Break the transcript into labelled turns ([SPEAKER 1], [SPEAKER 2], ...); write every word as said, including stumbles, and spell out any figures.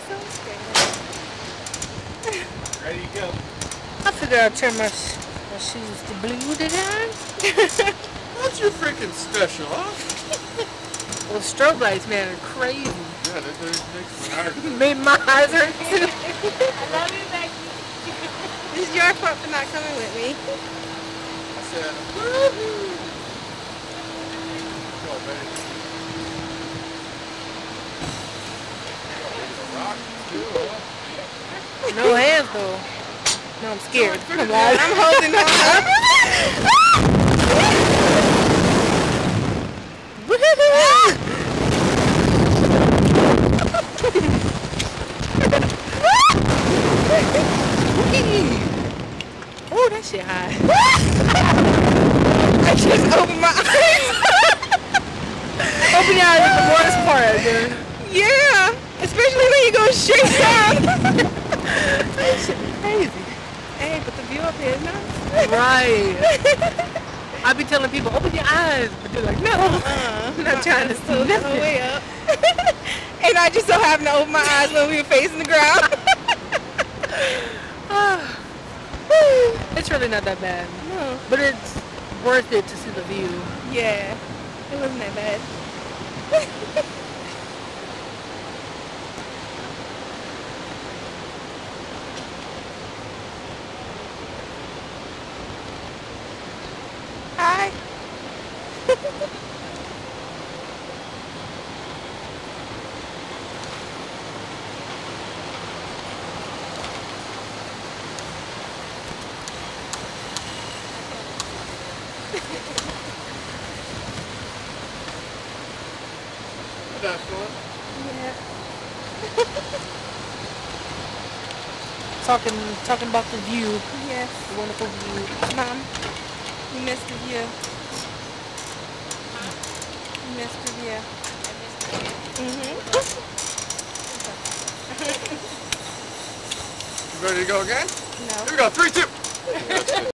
[SPEAKER 1] so scared.
[SPEAKER 2] Ready to go.
[SPEAKER 1] I figured I'd turn my, my shoes to blue today.
[SPEAKER 2] What's your freaking special, huh?
[SPEAKER 1] Well, strobe lights, man, are crazy.
[SPEAKER 2] Yeah, that makes my eyes hurt.
[SPEAKER 1] Made my eyes hurt too.
[SPEAKER 3] I love you, Becky.
[SPEAKER 1] It's your fault for not coming with me.
[SPEAKER 2] I said, woohoo! Go, baby. Rock, too, huh?
[SPEAKER 1] No hands, though. No, I'm scared.
[SPEAKER 2] Come on,
[SPEAKER 1] I'm holding on. Oh, that shit high. I just opened my eyes. Open your eyes is the worst part, dude. Yeah, especially when you go straight down. That shit crazy. Hey, but the view up here is nice. Right. I be telling people, open your eyes, but they're like, no, uh, I'm not trying to see nothing. Way up. And I just so happened to open my eyes when we were facing the ground. It's really not that bad. No. But it's worth it to see the view. Yeah. It wasn't that bad. Hi.
[SPEAKER 2] That's fun.
[SPEAKER 1] Yeah. talking, talking about the view. Yes. The wonderful view. Mom, you missed the view. You missed the view. Mhm.
[SPEAKER 2] You ready to go again?
[SPEAKER 1] No.
[SPEAKER 2] Here we go. Three, two.